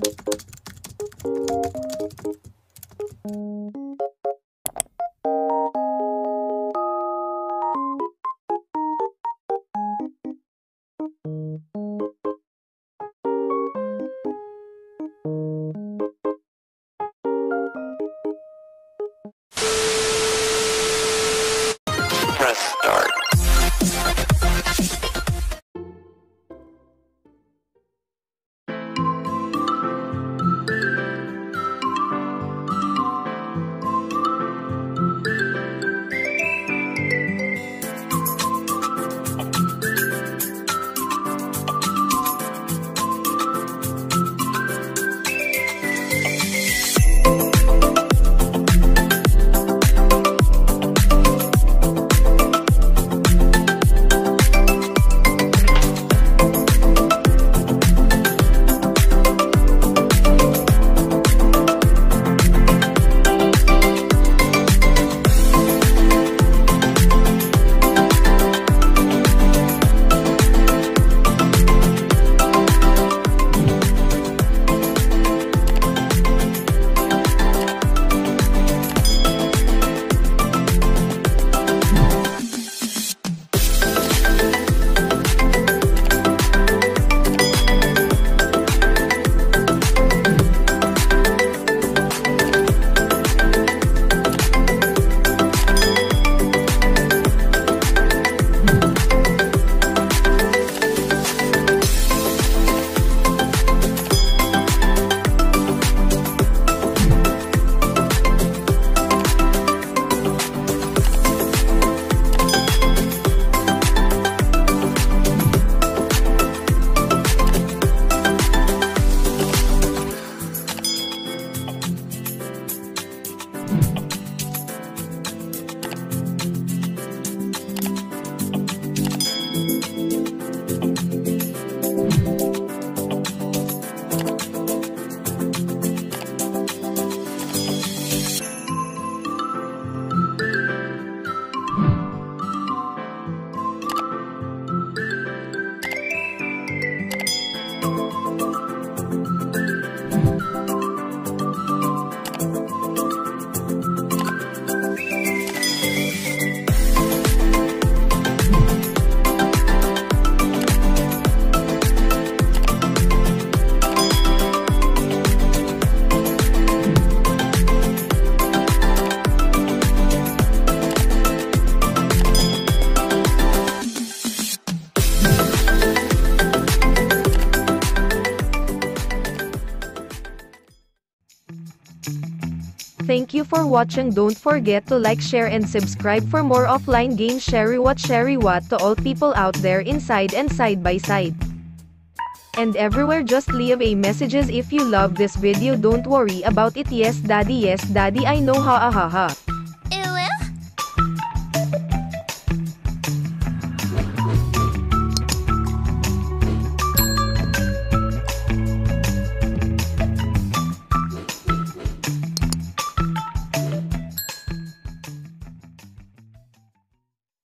Press start. Thank you for watching. Don't forget to like, share and subscribe for more offline games. Sherry what to all people out there inside and side by side and everywhere. Just leave a messages if you love this video. Don't worry about it. Yes daddy I know, ha ha ha.